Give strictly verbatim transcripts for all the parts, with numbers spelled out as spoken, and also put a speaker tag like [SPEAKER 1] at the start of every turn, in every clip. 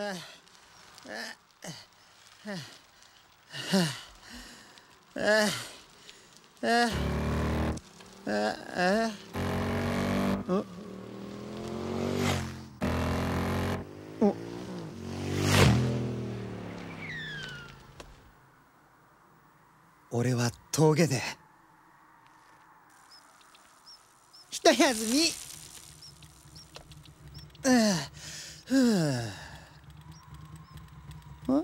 [SPEAKER 1] 俺は峠で一休み。ふう。ん？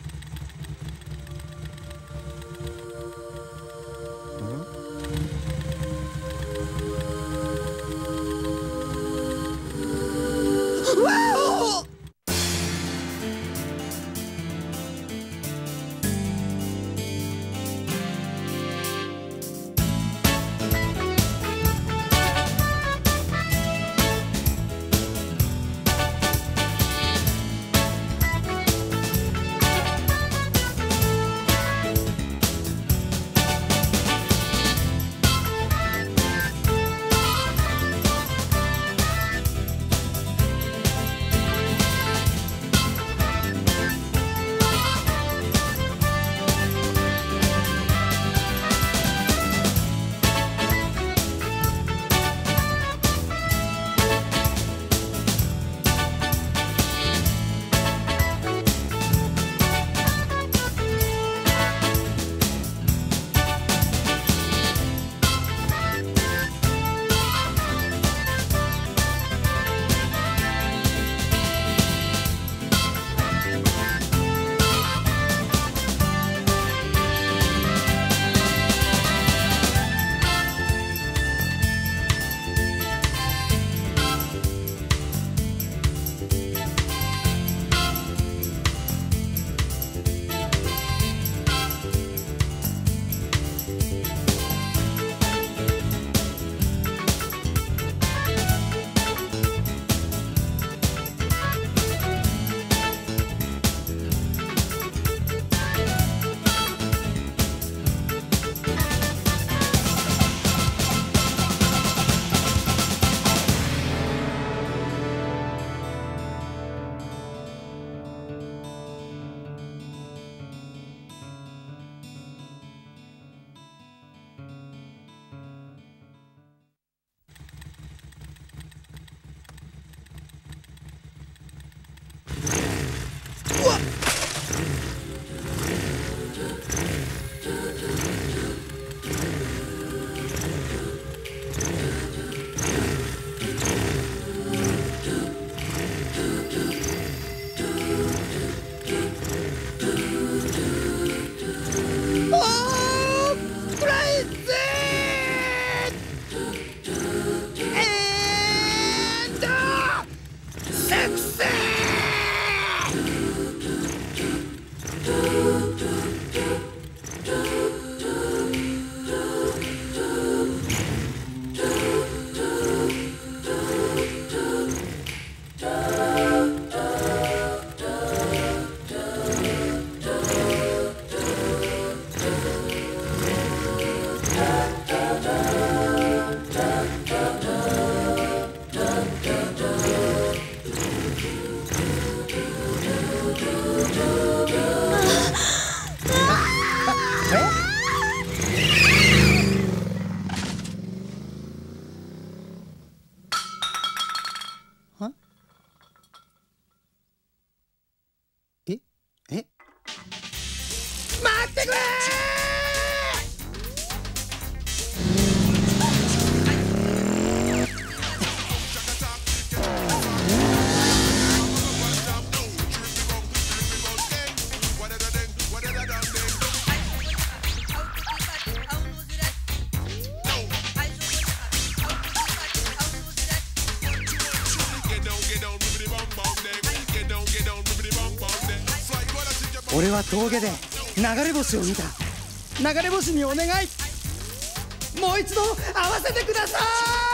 [SPEAKER 1] 俺は峠で流れ星を見た。流れ星にお願い、もう一度会わせてください。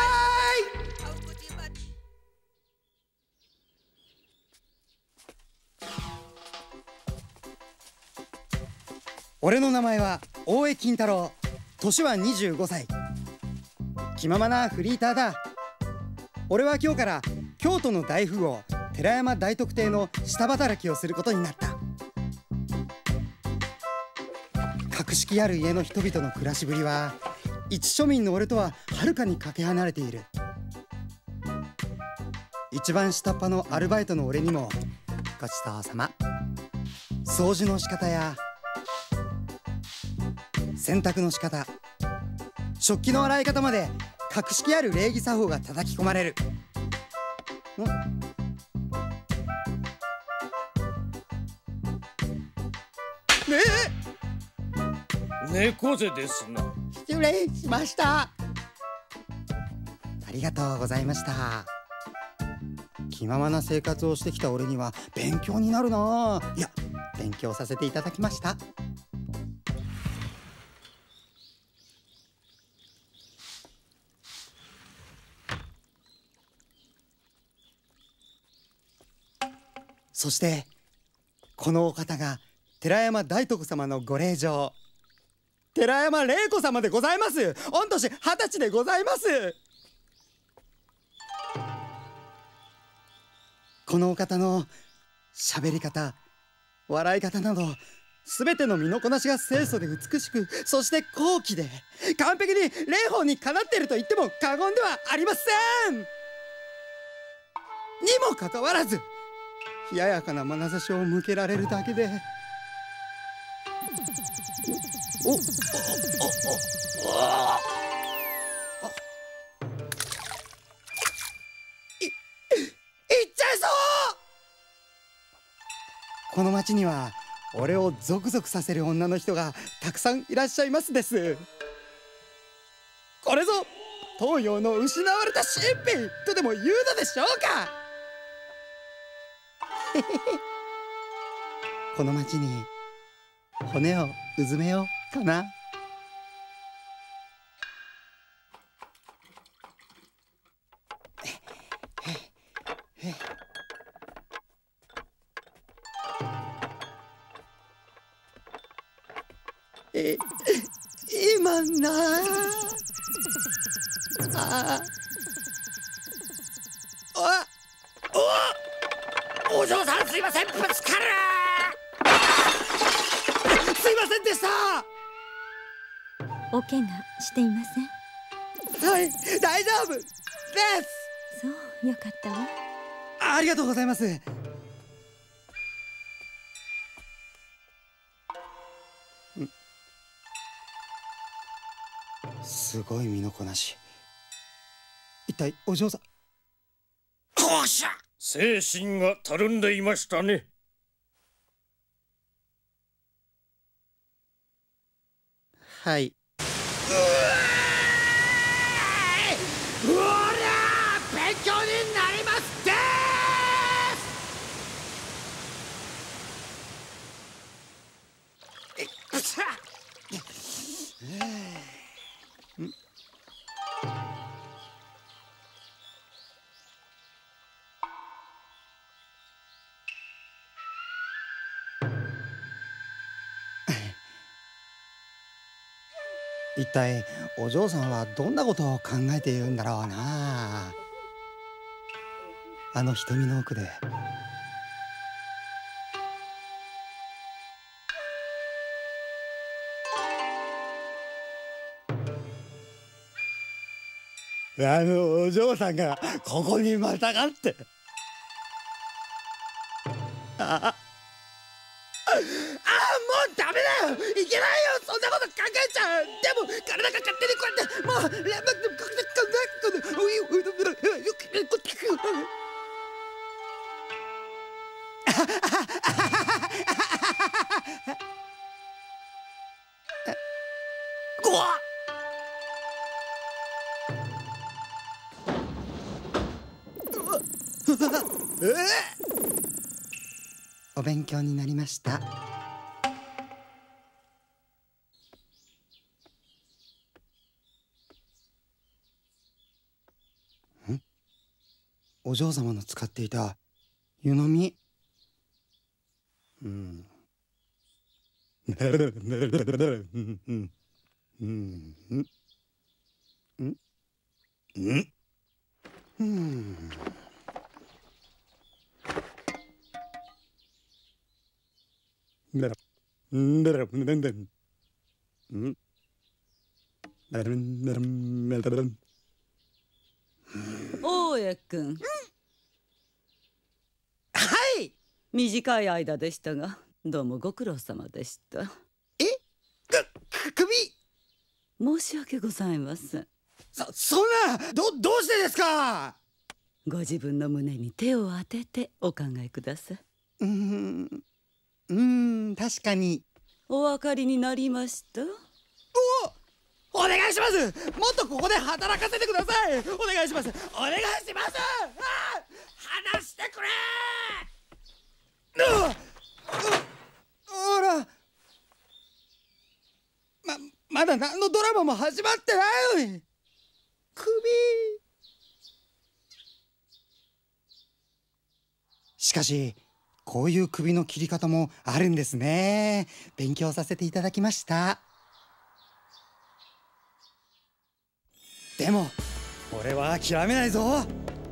[SPEAKER 1] 俺の名前は大江金太郎、年はにじゅうごさい。気ままなフリーターだ。俺は今日から京都の大富豪寺山大徳邸の下働きをすることになった。格式ある家の人々の暮らしぶりは一庶民の俺とははるかにかけ離れている。一番下っ端のアルバイトの俺にもごちそうさま、掃除の仕方や洗濯の仕方、食器の洗い方まで格式ある礼儀作法が叩き込まれる。んね
[SPEAKER 2] え、猫背ですな。
[SPEAKER 1] 失礼しました。ありがとうございました。気ままな生活をしてきた俺には勉強になるなあ。いや、勉強させていただきました。そしてこのお方が寺山大徳様のご令嬢、寺山玲子様でございます。御年二十歳でございます。このお方の喋り方、笑い方など全ての身のこなしが清楚で美しく、そして高貴で完璧に礼法にかなっていると言っても過言ではありません。にもかかわらず冷ややかな眼差しを向けられるだけで、おおおおおおいいっちゃいそう。この町には俺をゾクゾクさせる女の人がたくさんいらっしゃいますです。これぞ東洋の失われた神秘とでも言うのでしょうか。この町に骨をうずめようかな。え、今なああ
[SPEAKER 2] おお嬢さん、すいません、ぶつかる。
[SPEAKER 1] すいませんでした。
[SPEAKER 3] お怪我していません？
[SPEAKER 1] はい、大丈夫です。
[SPEAKER 3] そう、よかったわ。
[SPEAKER 1] ありがとうございます。すごい身のこなし。一体お嬢さん、
[SPEAKER 2] こうしゃ、精神がたるんでいましたね。
[SPEAKER 1] はい。
[SPEAKER 2] うわー、勉強になりますでーす。
[SPEAKER 1] 一体お嬢さんはどんなことを考えているんだろうな。あの瞳の奥で。あのお嬢さんがここにまたがって、ああああ、もうダメだよ、いけないよ、そんなこと考えちゃう。でも体が勝手にこうやってもうレバごわっお勉強になりました。ん？お嬢様の使っていた湯飲み。うん。うんうんうんうんうん。 んだらんだんだんんだらんだらんだらん。
[SPEAKER 4] 大家君。
[SPEAKER 2] はい。
[SPEAKER 4] 短い間でしたが、どうもご苦労様でした。
[SPEAKER 2] え？く、首？
[SPEAKER 4] 申し訳ございません。
[SPEAKER 2] そ、そんな、ど、どうしてですか？
[SPEAKER 4] ご自分の胸に手を当ててお考えください。
[SPEAKER 1] うーん、うーん、確かに。
[SPEAKER 4] お分かりになりました？
[SPEAKER 2] お、お願いします。もっとここで働かせてください。お願いします。お願いします。あ、話してくれ。うっ、ほら、ま、まだ何のドラマも始まってないのに。首。
[SPEAKER 1] しかしこういう首の切り方もあるんですね。勉強させていただきました。でも俺は諦めないぞ。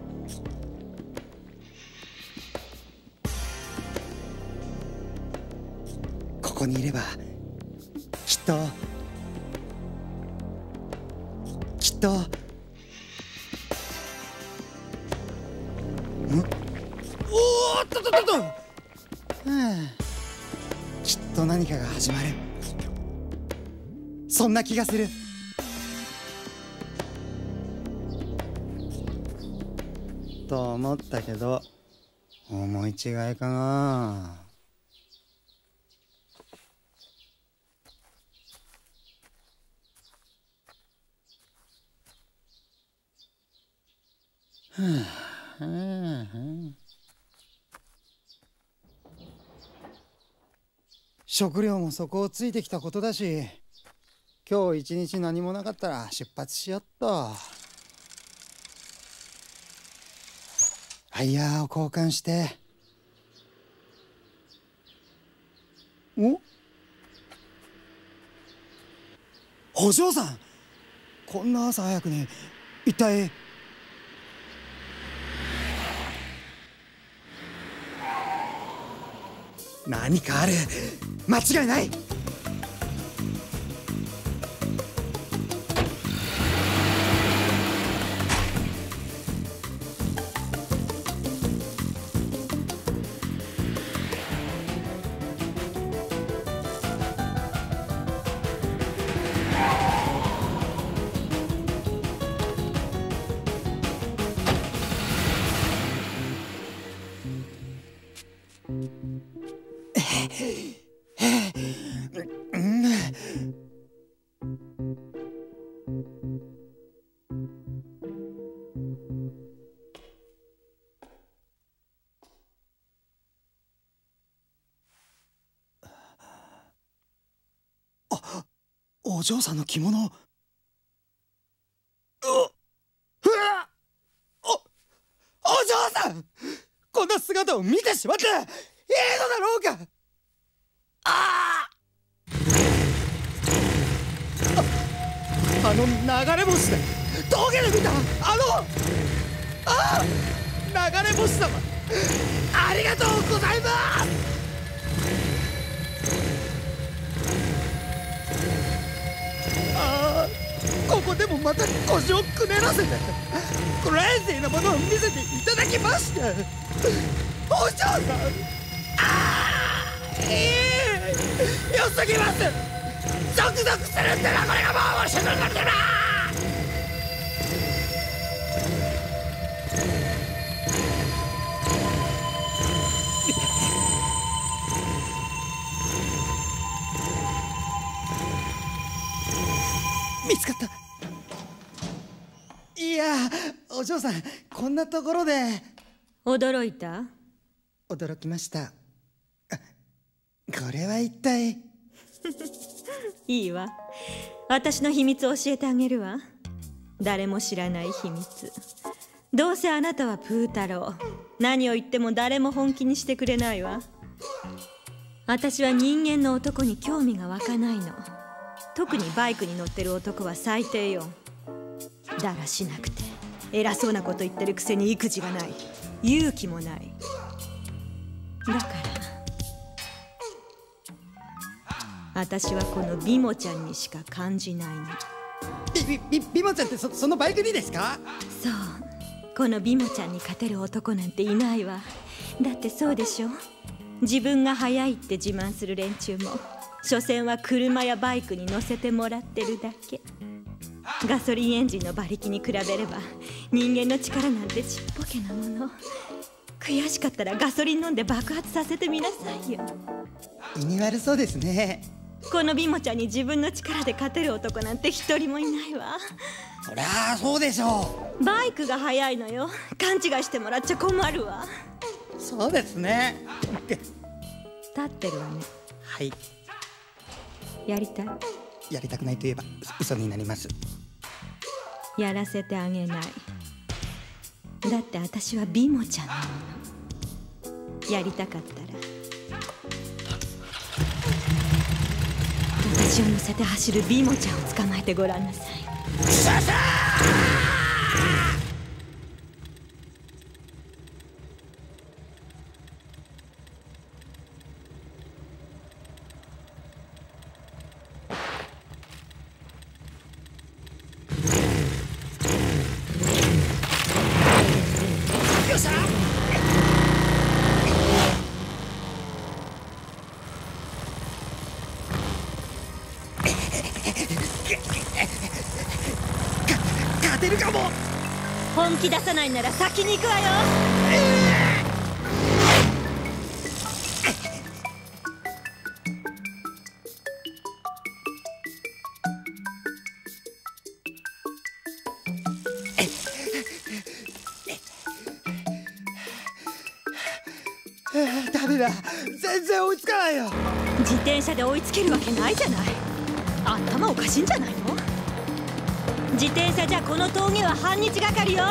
[SPEAKER 1] ここにいればきっときっとん
[SPEAKER 2] おーっとっとっとっと、
[SPEAKER 1] はあ、きっと何かが始まる。そんな気がする。と思ったけど思い違いかな。はあはあはあ、食料も底をついてきたことだし、今日一日何もなかったら出発しよっと。ワイヤーを交換して。お？お嬢さん、こんな朝早くに一体。何かある。間違いない。あ、お嬢さんの着物。うわ、お、お嬢さん、こんな姿を見てしまっていいのだろうか。ああ、あの流れ星で峠で見たあの、ああ、流れ星様、ありがとうございます。ああ、ここでもまた腰をくねらせてクレイジーなものを見せていただきました。お嬢さん、ああ、いい、良すぎます。ゾクゾクするってな、これがもう面白くなってるな。見つかった。いや、お嬢さん、こんなところで。
[SPEAKER 3] 驚いた？
[SPEAKER 1] 驚きました。これは一体。
[SPEAKER 3] いいわ、私の秘密を教えてあげるわ。誰も知らない秘密。どうせあなたはプー太郎、何を言っても誰も本気にしてくれないわ。私は人間の男に興味が湧かないの。特にバイクに乗ってる男は最低よ。だらしなくて偉そうなこと言ってるくせに育児がない、勇気もない。だから私はこのビモちゃんにしか感じないの。
[SPEAKER 2] ビビビビモちゃんって そ, そのバイクにですか？
[SPEAKER 3] そう、このビモちゃんに勝てる男なんていないわ。だってそうでしょ。自分が速いって自慢する連中も所詮は車やバイクに乗せてもらってるだけ。ガソリンエンジンの馬力に比べれば人間の力なんてちっぽけなもの。悔しかったらガソリン飲んで爆発させてみなさいよ。
[SPEAKER 2] 意味悪そうですね。
[SPEAKER 3] このビモちゃんに自分の力で勝てる男なんて一人もいないわ。
[SPEAKER 2] そりゃあそうでしょ
[SPEAKER 3] う。バイクが速いのよ。勘違いしてもらっちゃ困るわ。
[SPEAKER 2] そうですね。
[SPEAKER 3] 立ってるわね。
[SPEAKER 2] はい。
[SPEAKER 3] やりたい？
[SPEAKER 2] やりたくないと言えば嘘になります。
[SPEAKER 3] やらせてあげない。だって私はビモちゃんなの。やりたかったら私を乗せて走るビモちゃんを捕まえてごらんなさい。ささ
[SPEAKER 2] 勝てるかも。
[SPEAKER 3] 本気出さないなら先に行くわよ。
[SPEAKER 2] ダメだ、全然追いつかないよ。
[SPEAKER 3] 自転車で追いつけるわけないじゃない。頭おかしいんじゃないの？自転車じゃこの峠は半日がかりよ。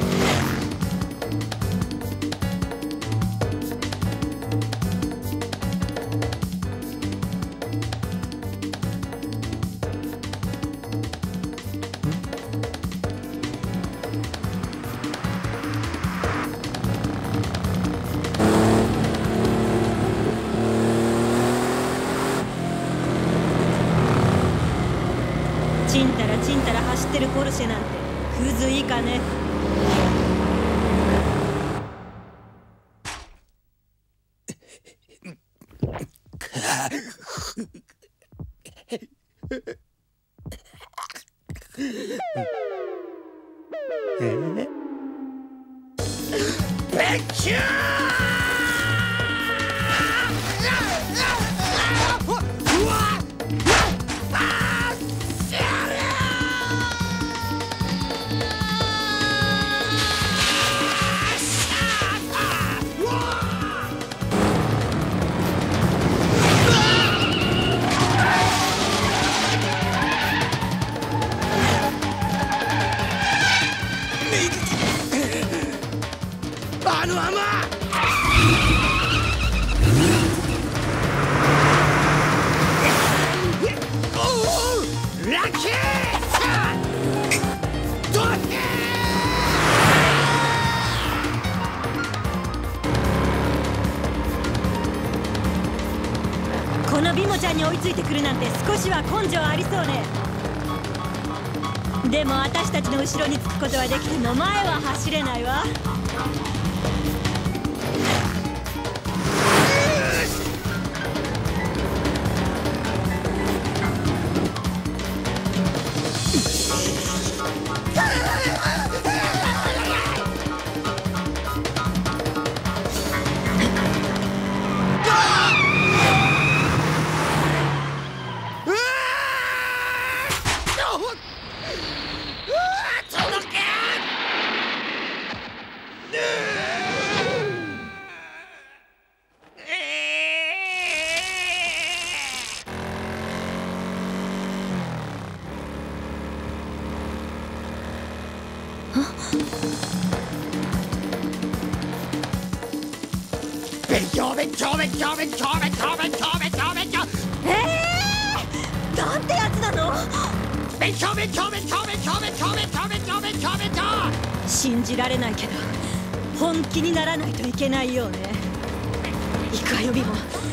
[SPEAKER 3] ちんたらちんたら走ってるポルシェなんてクズいかね。
[SPEAKER 2] えベッキューあの甘おおラッキードキー
[SPEAKER 3] このビモちゃんに追いついてくるなんて少しは根性ありそうね。でも私たちの後ろにつくことはできても前は走れないわ。勉強勉強勉強勉強勉強勉強勉強勉強えー、なんてやつなの。
[SPEAKER 2] 勉強勉強勉強勉強勉強勉強勉強勉強勉強
[SPEAKER 3] 信じられないけど本気にならないといけないようね。行くわよビモ。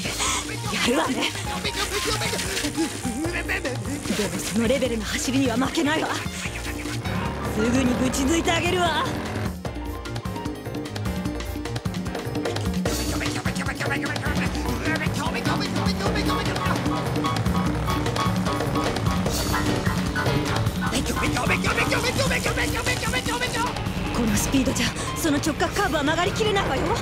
[SPEAKER 3] やるわね。でもそのレベルの走りには負けないわ。すぐにぶち抜いてあげるわ。このスピードじゃその直角カーブは曲がりきれないわよ。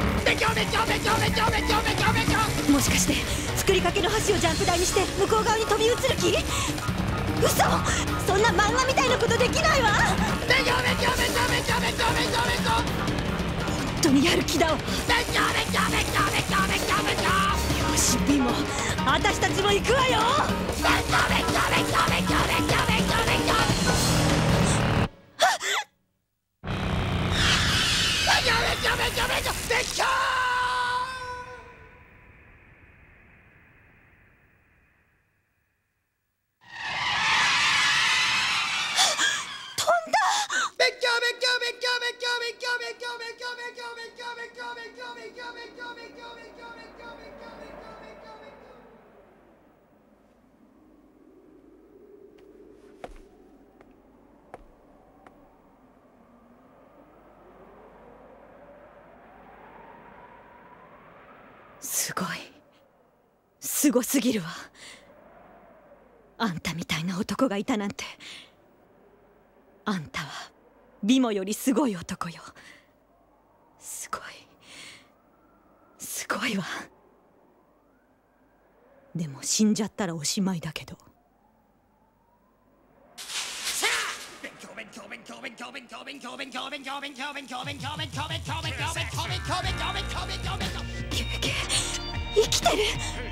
[SPEAKER 3] もしかして作りかけの橋をジャンプ台にして向こう側に飛び移る気？嘘！そんな漫画みたいなことできないわ。本当にやる気だわ。よしビモ、私たちも行くわよ。すごい、すごすぎるわ。あんたみたいな男がいたなんて。あんたはビモよりすごい男よ。すごい、すごいわ。でも死んじゃったらおしまいだけど。生きてる。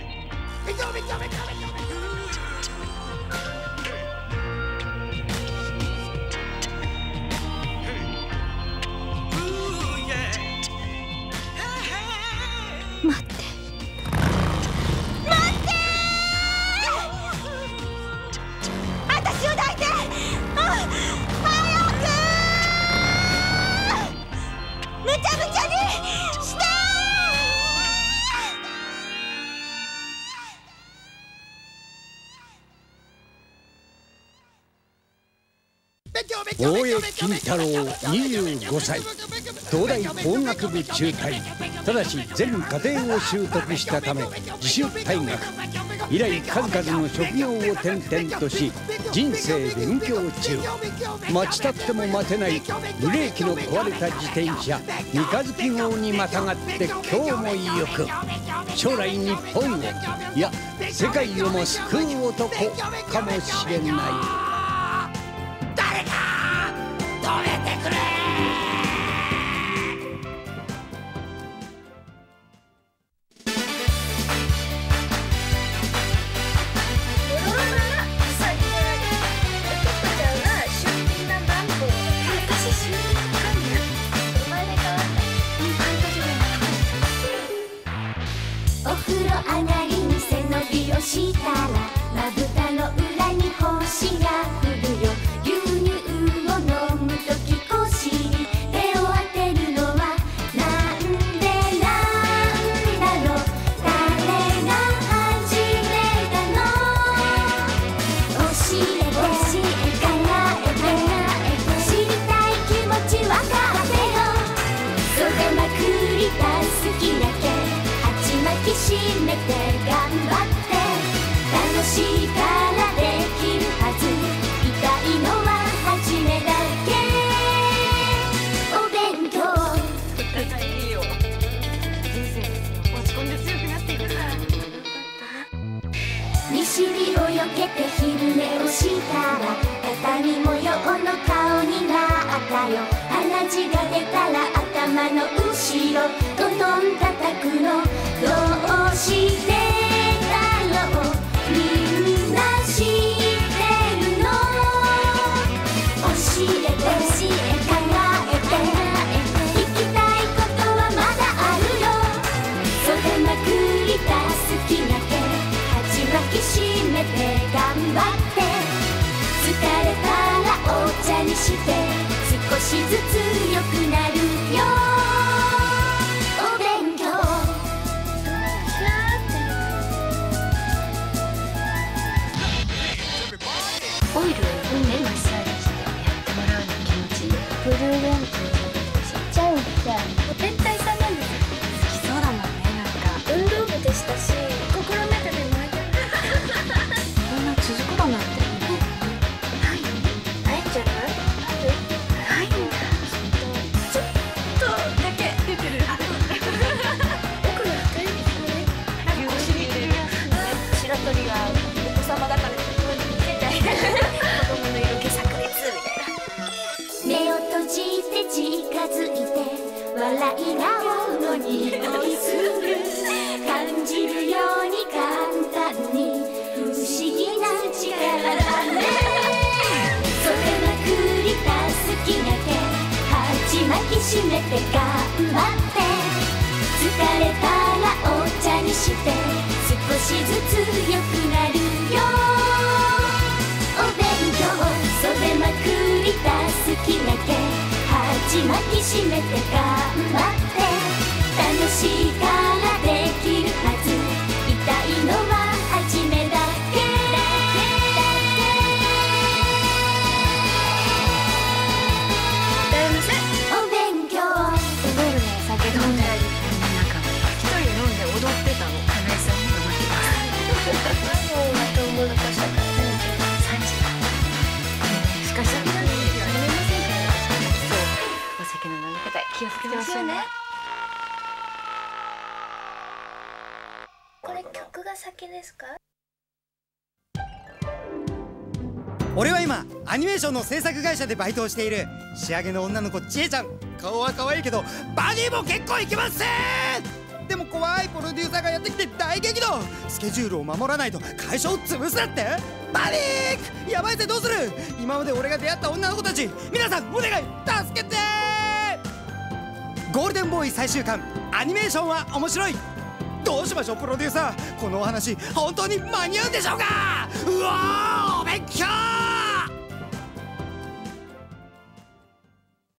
[SPEAKER 3] 待って、待って、私を抱いて。あ、早く。むちゃむちゃにして。
[SPEAKER 5] 大江金太郎にじゅうごさい、東大法学部中退。ただし全課程を習得したため自主退学。以来数々の職業を転々とし人生勉強中。待ちたくても待てないブレーキの壊れた自転車三日月号にまたがって今日も行く。将来日本を、いや世界をも救う男かもしれない。
[SPEAKER 6] お風呂上がりに背伸びをしたらまぶたの裏に星が降るよ。牛乳を飲むとき腰に手を当てるのはなんでなんだろう。誰が始めたの？教えて教えて考えて知りたい気持ちわかってよ。袖まくりた好きだけ抱きしめて頑張って楽しいからできるはず。痛いのは初めだけ。お弁利尻をよけて昼寝をしたら畳模様の顔になったよ。鼻血が出たら頭の後ろトントン叩くの。どうしてだろうみんな知ってるの。教えて考えて聞きたいことはまだあるよ。袖まくり出す気だけ鉢巻きしめて頑張って。疲れたらお茶にして少しずつ良くなるよ。お勉強
[SPEAKER 7] オイルでマッサージしてやってもらうの気持ちいい。ブルーレンズちっちゃいんじゃん。天体さんなんです。好きそうだもんね。なんか運動部でしたし心の中で燃えてる。こんな続くだなんてないないんじゃない？ある？ないんだ。ちょっとだけ出てる。奥の二人ですよね。お尻ってる白鳥がお子様だから子供の色気炸裂みたいな。
[SPEAKER 6] 目を閉じて近づいて笑い顔の匂いする。感じるように簡単に不思議な力だね。それまくり出す気だけ鉢巻きしめて頑張って。疲れたらお茶にして少しずつ良くなるよ。お勉強袖まくり出す気だけ鉢巻きしめて頑張って。楽しいからできるはず。痛いのは初めだけ。お勉強
[SPEAKER 7] プールで酒飲んだりなんか一人で飲んで踊ってたの。花江さんにも負けます。もうまともなかしたからさんじしかし酒飲んでるよ。飲めませんから。そうお酒の飲み方気をつけてますよね。これ曲が先ですか？
[SPEAKER 2] 俺は今アニメーションの制作会社でバイトをしている仕上げの女の子ちえちゃん。顔は可愛いけどバディも結構いけません。でも怖いプロデューサーがやってきて大激怒。スケジュールを守らないと会社を潰すだって。パニック。やばいぜどうする。今まで俺が出会った女の子たち皆さんお願い助けて。ゴールデンボーイ最終巻アニメーションは面白い。どうしましょうプロデューサー。このお話本当に間に合うんでしょうか。うわーお勉強